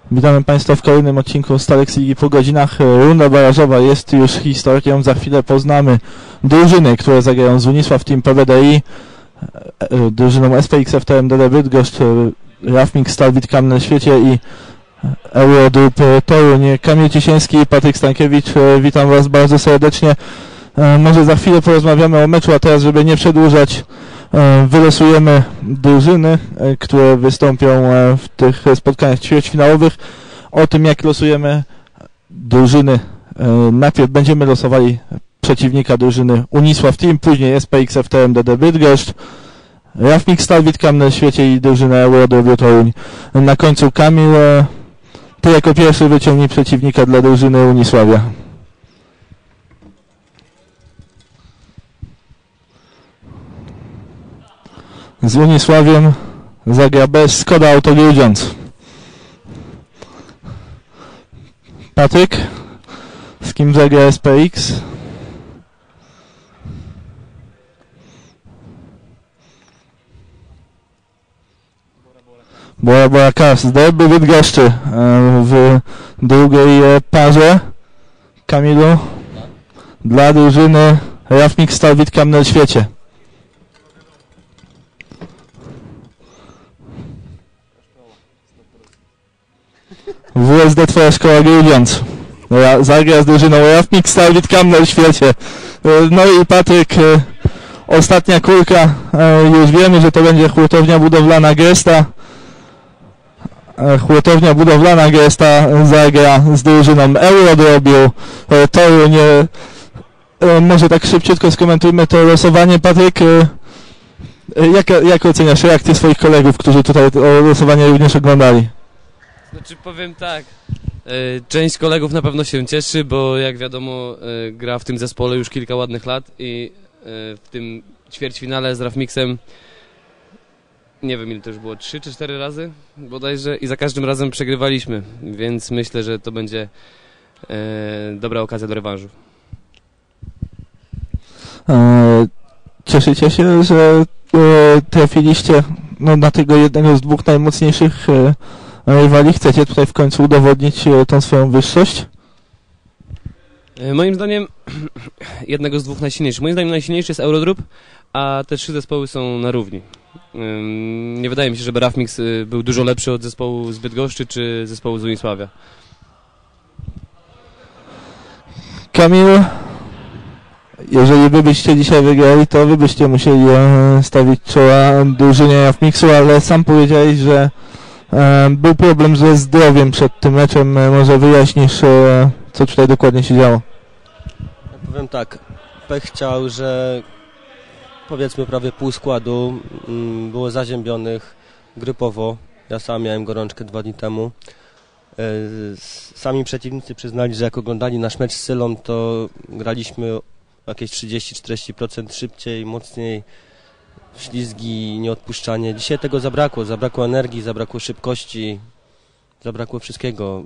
Witamy Państwa w kolejnym odcinku Stalex Ligi po godzinach. Runda barażowa jest już historią. Za chwilę poznamy drużyny, które zagrają z Unisław Team PBDI, drużyną SPX FTMDD Bydgoszcz, Rafmix Stalwit Kamne Świecie i Eurodrup Toruń. Kamil Cisiński i Patryk Stankiewicz, witam Was bardzo serdecznie. Może za chwilę porozmawiamy o meczu, a teraz, żeby nie przedłużać, wylosujemy drużyny, które wystąpią w tych spotkaniach ćwierćfinałowych. O tym, jak losujemy drużyny, najpierw będziemy losowali przeciwnika drużyny Unisław Team, później SPX FTMDD Bydgoszcz, Rafmix Stalwit Kamne Świecie i drużyna Eurodrup Toruń. Na końcu Kamil, Ty jako pierwszy wyciągnij przeciwnika dla drużyny Unisławia. Z Unisławiem zagra bez Skoda Auto Grudziądz. Patryk, z kim zagra SPX? Bora Bora Cars z Derby Bydgoszczy w drugiej parze. Kamilu, dla drużyny Rafmix Stalwit Kamne Świecie. WSD Twoja Szkoła Grudziądz zagra z drużyną Rafmix Stalwit Kamne Świecie. No i Patryk, ostatnia kulka, już wiemy, że to będzie hurtownia budowlana Gesta. Hurtownia budowlana Gesta zagra z drużyną Eurodrup Toruń. Może tak szybciutko skomentujmy to losowanie. Patryk, jak oceniasz reakcję swoich kolegów, którzy tutaj losowanie również oglądali? Znaczy, powiem tak, część kolegów na pewno się cieszy, bo jak wiadomo gra w tym zespole już kilka ładnych lat i w tym ćwierćfinale z Rafmixem, nie wiem ile to już było, 3 czy 4 razy bodajże, i za każdym razem przegrywaliśmy, więc myślę, że to będzie dobra okazja do rewanżu. Cieszycie się, że trafiliście na tego jednego z dwóch najmocniejszych rywali? Chcecie tutaj w końcu udowodnić tą swoją wyższość? Moim zdaniem jednego z dwóch najsilniejszych. Moim zdaniem najsilniejszy jest Eurodrup, a te 3 zespoły są na równi. Nie wydaje mi się, żeby Rafmix był dużo lepszy od zespołu z Bydgoszczy czy zespołu z Unisławia. Kamil, jeżeli wy byście dzisiaj wygrali, to wy byście musieli stawić czoła drużynie Rafmixu, ale sam powiedziałeś, że był problem ze zdrowiem przed tym meczem. Może wyjaśnisz, co tutaj dokładnie się działo? Ja powiem tak, pech chciał, że powiedzmy prawie pół składu było zaziębionych grypowo. Ja sam miałem gorączkę 2 dni temu. Sami przeciwnicy przyznali, że jak oglądali nasz mecz z Sylą, to graliśmy jakieś 30-40% szybciej, mocniej, ślizgi, nieodpuszczanie. Dzisiaj tego zabrakło. Zabrakło energii, zabrakło szybkości, zabrakło wszystkiego.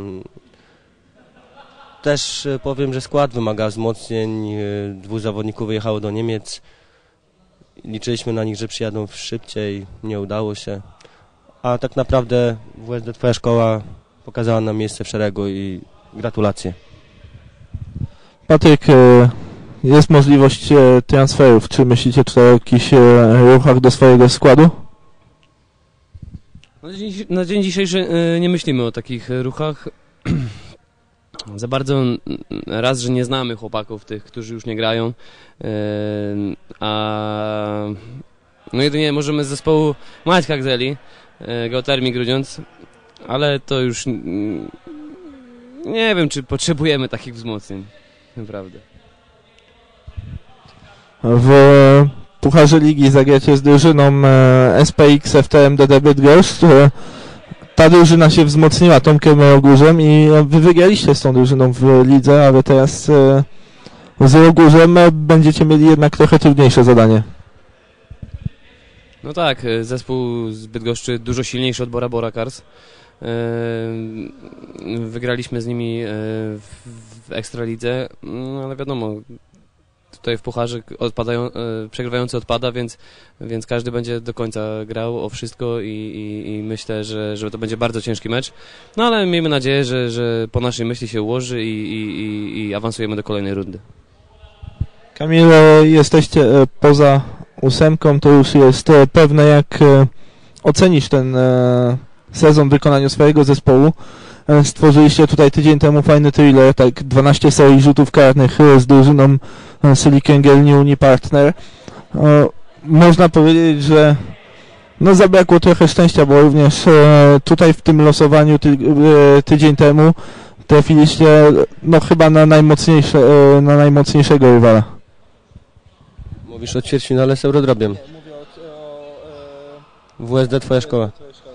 Też powiem, że skład wymaga wzmocnień. 2 zawodników wyjechało do Niemiec. Liczyliśmy na nich, że przyjadą szybciej. Nie udało się. A tak naprawdę WSD Twoja Szkoła pokazała nam miejsce w szeregu i gratulacje. Patryk, jest możliwość transferów. Czy myślicie tutaj o jakichś ruchach do swojego składu? Na dzień dzisiejszy nie myślimy o takich ruchach. Za bardzo raz, że nie znamy chłopaków tych, którzy już nie grają, a no jedynie możemy z zespołu Maćka Gzeli, Geotermii Grudziądz, ale to już nie wiem, czy potrzebujemy takich wzmocnień, naprawdę. W Pucharze Ligi zagracie z drużyną SPX FTMDD Bydgoszcz. Ta drużyna się wzmocniła Tomkiem Rogórzem i wy wygraliście z tą drużyną w lidze, ale teraz z Rogórzem będziecie mieli jednak trochę trudniejsze zadanie. No tak, zespół z Bydgoszczy dużo silniejszy od Bora Bora Cars. Wygraliśmy z nimi w Ekstralidze, no ale wiadomo, tutaj w pucharze przegrywający odpada, więc każdy będzie do końca grał o wszystko i myślę, że to będzie bardzo ciężki mecz. No ale miejmy nadzieję, że po naszej myśli się ułoży i awansujemy do kolejnej rundy. Kamil, jesteście poza 8, to już jest pewne. Jak ocenisz ten sezon w wykonaniu swojego zespołu? Stworzyliście tutaj tydzień temu fajny thriller, tak 12 serii rzutów karnych z drużyną Silicon Gel Uni Partner. Można powiedzieć, że no zabrakło trochę szczęścia, bo również tutaj w tym losowaniu tydzień temu trafiliście no chyba na najmocniejszego rywala. Mówisz o ćwierćfinale z Eurodrobiem. Mówię WSD Twoja szkoła.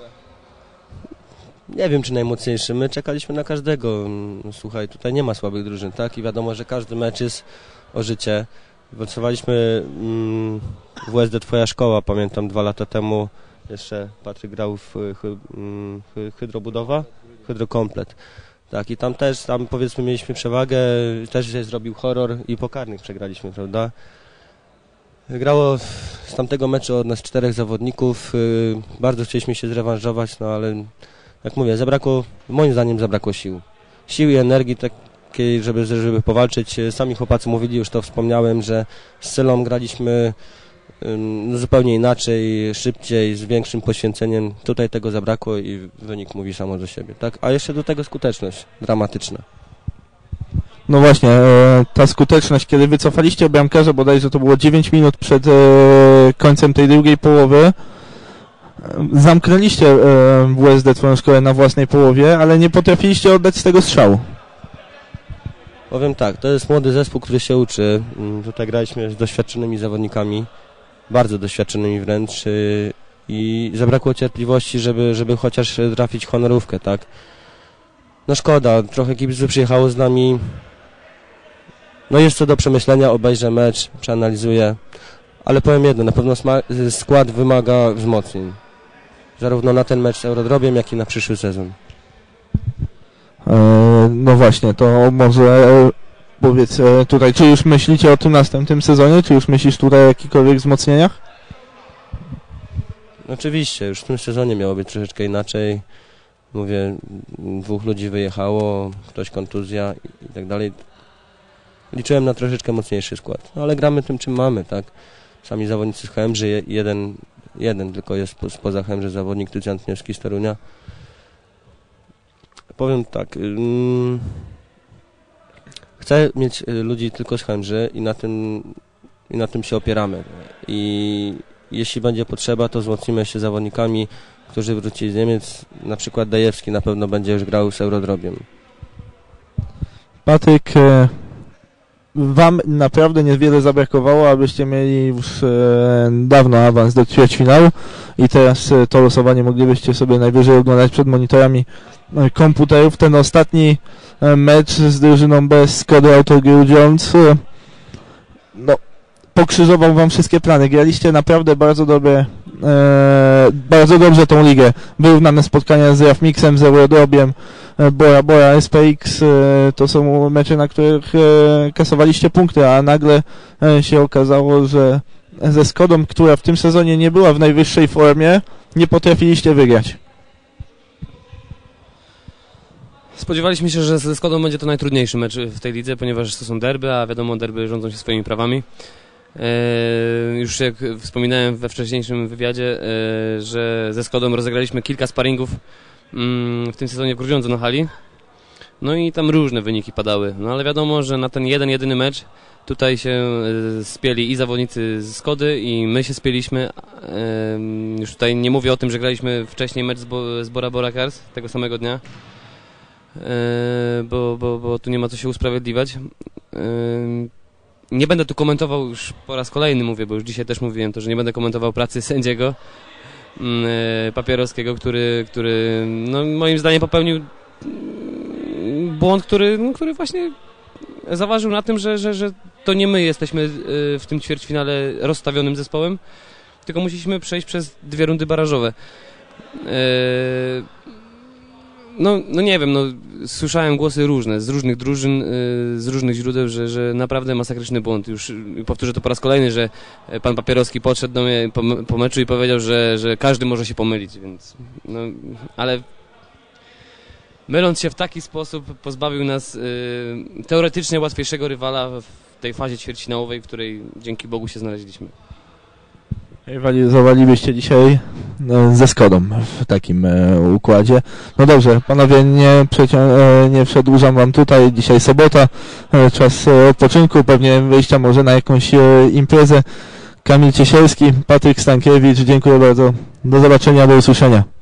Nie wiem, czy najmocniejszy. My czekaliśmy na każdego. Słuchaj, tutaj nie ma słabych drużyn, tak? I wiadomo, że każdy mecz jest o życie. Walcowaliśmy WSD Twoja szkoła, pamiętam 2 lata temu. Jeszcze Patryk grał w Hydrobudowa, Hydrokomplet. Tak, i tam powiedzmy mieliśmy przewagę, też się zrobił horror i po karnych przegraliśmy, prawda? Grało z tamtego meczu od nas 4 zawodników. Bardzo chcieliśmy się zrewanżować, no ale jak mówię, moim zdaniem zabrakło sił. Sił i energii takiej, żeby powalczyć. Sami chłopacy mówili, już to wspomniałem, że z Sylą graliśmy zupełnie inaczej, szybciej, z większym poświęceniem. Tutaj tego zabrakło i wynik mówi samo do siebie. Tak? A jeszcze do tego skuteczność dramatyczna. No właśnie, ta skuteczność, kiedy wycofaliście bramkarza, bodajże to było 9 minut przed końcem tej drugiej połowy, zamknęliście WSD Twoją szkołę na własnej połowie, ale nie potrafiliście oddać z tego strzału. Powiem tak, to jest młody zespół, który się uczy. Tutaj graliśmy z doświadczonymi zawodnikami, bardzo doświadczonymi wręcz i zabrakło cierpliwości, żeby chociaż trafić honorówkę, tak? No szkoda, trochę kibiców przyjechało z nami. No jest co do przemyślenia, obejrzę mecz, przeanalizuję, ale powiem jedno, na pewno skład wymaga wzmocnień. Zarówno na ten mecz z Eurodrobiem, jak i na przyszły sezon. No właśnie, to może powiedz tutaj, czy już myślicie o tym następnym sezonie, czy już myślisz tutaj o jakichkolwiek wzmocnieniach? Oczywiście, już w tym sezonie miało być troszeczkę inaczej. Mówię, 2 ludzi wyjechało, ktoś kontuzja i tak dalej. Liczyłem na troszeczkę mocniejszy skład, no ale gramy tym, czym mamy, tak? Sami zawodnicy z Chemży, jeden tylko jest spoza Chemży zawodnik, Tycjan Tniewski z Torunia. Powiem tak, chcę mieć ludzi tylko z Chemży i na tym się opieramy. I jeśli będzie potrzeba, to wzmocnimy się zawodnikami, którzy wrócili z Niemiec. Na przykład Dajewski na pewno będzie już grał z Eurodrobiem. Patryk, Wam naprawdę niewiele zabrakowało, abyście mieli już dawno awans do ćwierćfinału i teraz to losowanie moglibyście sobie najwyżej oglądać przed monitorami komputerów. Ten ostatni mecz z drużyną bez Skody Autogieł-Jones no, pokrzyżował Wam wszystkie plany. Graliście naprawdę bardzo dobrze tą ligę. Wyrównane spotkania z Rafmixem, z Eurodrobiem, Bora, SPX, to są mecze, na których kasowaliście punkty, a nagle się okazało, że ze Skodą, która w tym sezonie nie była w najwyższej formie, nie potrafiliście wygrać. Spodziewaliśmy się, że ze Skodą będzie to najtrudniejszy mecz w tej lidze, ponieważ to są derby, a wiadomo, derby rządzą się swoimi prawami. Już jak wspominałem we wcześniejszym wywiadzie, że ze Skodą rozegraliśmy kilka sparingów w tym sezonie w Grudziądzu na hali. No i tam różne wyniki padały. No ale wiadomo, że na ten jedyny mecz tutaj się spieli i zawodnicy z Skody i my się spieliśmy. Już tutaj nie mówię o tym, że graliśmy wcześniej mecz z Bora Cars tego samego dnia. Bo tu nie ma co się usprawiedliwiać. Nie będę tu komentował, już po raz kolejny mówię, bo już dzisiaj też mówiłem to, że nie będę komentował pracy sędziego Papierowskiego, który no, moim zdaniem popełnił błąd, który właśnie zaważył na tym, że to nie my jesteśmy w tym ćwierćfinale rozstawionym zespołem, tylko musieliśmy przejść przez 2 rundy barażowe. No nie wiem, no słyszałem głosy różne, z różnych drużyn, z różnych źródeł, że naprawdę masakryczny błąd. Już powtórzę to po raz kolejny, że pan Papierowski podszedł do mnie po meczu i powiedział, że każdy może się pomylić, więc no, ale myląc się w taki sposób pozbawił nas teoretycznie łatwiejszego rywala w tej fazie ćwierćfinałowej, w której dzięki Bogu się znaleźliśmy. Rywalizowalibyście dzisiaj ze Skodą w takim układzie. No dobrze, panowie, nie przedłużam wam tutaj. Dzisiaj sobota, czas odpoczynku, pewnie wyjścia może na jakąś imprezę. Kamil Ciesielski, Patryk Stankiewicz, dziękuję bardzo. Do zobaczenia, do usłyszenia.